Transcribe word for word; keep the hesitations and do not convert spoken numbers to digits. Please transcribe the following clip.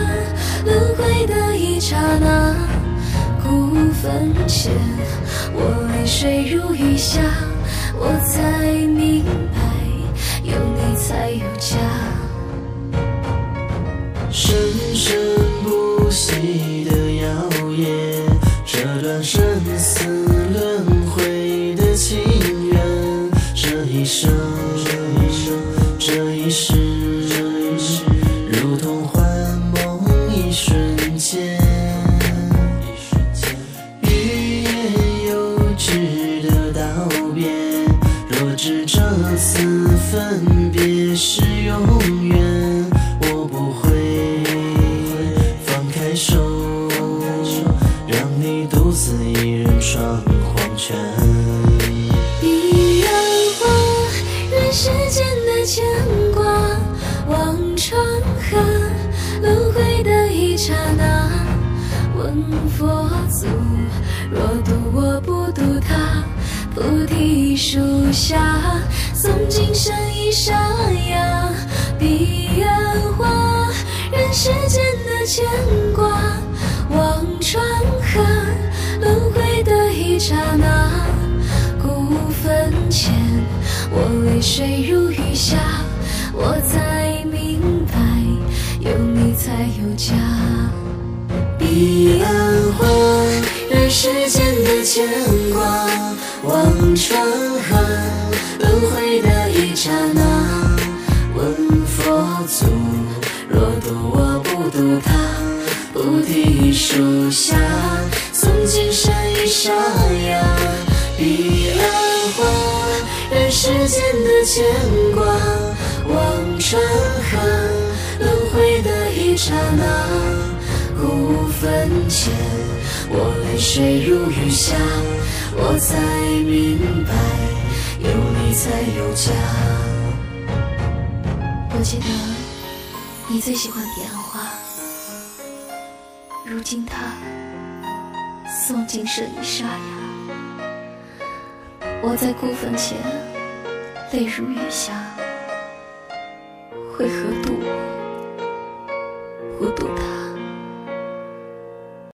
轮回的一刹那，孤坟前，我泪水如雨下，我才明白，有你才有家。 生生不息的谣言，这段生死轮回的情缘，这一生，这一世，如同幻梦一瞬间。欲言又止的道别，若知这次分别是永远，我不会放开手，让你独自一人闯黄泉。 彼岸花，人世间的牵挂，望穿河，轮回的一刹那。问佛祖，若渡我不渡他，菩提树下，诵经声已沙哑。彼岸花，人世间的牵挂，望穿河，轮回的一刹那。孤坟前，我泪水如雨下，我才明白，有你才有家。彼岸花，人世间的牵挂，望穿河，轮回的一刹那。问佛祖，若渡我不渡他，菩提树下，诵经声已沙哑。彼岸花，人世间的牵挂，望穿河，轮回的一刹那。孤坟前，我泪水如雨下，我才明白，有你才有家。我记得你最喜欢彼岸花，如今它诵经声已沙哑。我在孤坟前，泪如雨下，为何渡我？